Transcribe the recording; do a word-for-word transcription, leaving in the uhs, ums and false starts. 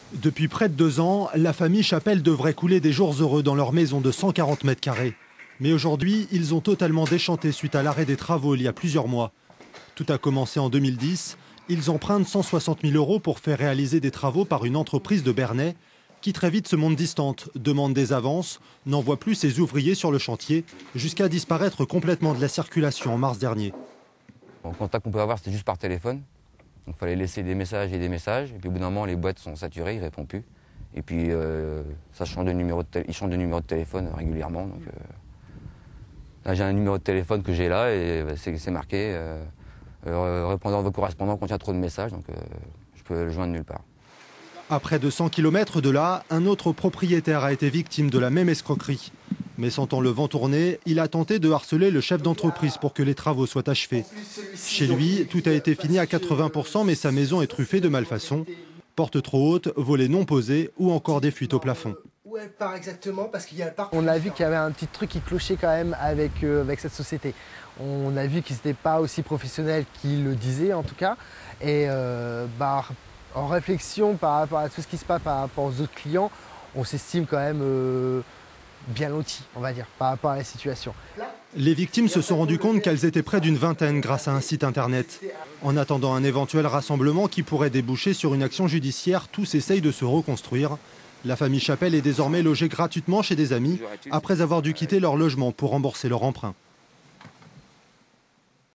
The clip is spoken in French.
Depuis près de deux ans, la famille Chapelle devrait couler des jours heureux dans leur maison de cent quarante mètres carrés. Mais aujourd'hui, ils ont totalement déchanté suite à l'arrêt des travaux il y a plusieurs mois. Tout a commencé en deux mille dix. Ils empruntent cent soixante mille euros pour faire réaliser des travaux par une entreprise de Bernay qui très vite se montre distante, demande des avances, n'envoie plus ses ouvriers sur le chantier, jusqu'à disparaître complètement de la circulation en mars dernier. Le contact qu'on peut avoir, c'était juste par téléphone. Donc il fallait laisser des messages et des messages. Et puis au bout d'un moment, les boîtes sont saturées, ils ne répondent plus. Et puis euh, ça change de numéro de ils changent de numéro de téléphone régulièrement. Donc, euh, là, j'ai un numéro de téléphone que j'ai là et bah, c'est marqué euh, euh, répondant à vos correspondants contient trop de messages. Donc euh, je peux le joindre nulle part. À près de cent kilomètres de là, un autre propriétaire a été victime de la même escroquerie. Mais sentant le vent tourner, il a tenté de harceler le chef d'entreprise pour que les travaux soient achevés. Chez lui, tout a été fini à quatre-vingts pour cent, mais sa maison est truffée de malfaçons. Portes trop hautes, volets non posés ou encore des fuites au plafond. On a vu qu'il y avait un petit truc qui clochait quand même avec, euh, avec cette société. On a vu qu'ils n'étaient pas aussi professionnels qu'ils le disaient en tout cas. Et euh, bah, en réflexion par rapport à tout ce qui se passe par rapport aux autres clients, on s'estime quand même euh, bien lotis, on va dire, par rapport à la situation. Les victimes se sont rendues compte qu'elles étaient près d'une vingtaine grâce à un site internet. En attendant un éventuel rassemblement qui pourrait déboucher sur une action judiciaire, tous essayent de se reconstruire. La famille Chapelle est désormais logée gratuitement chez des amis après avoir dû quitter leur logement pour rembourser leur emprunt.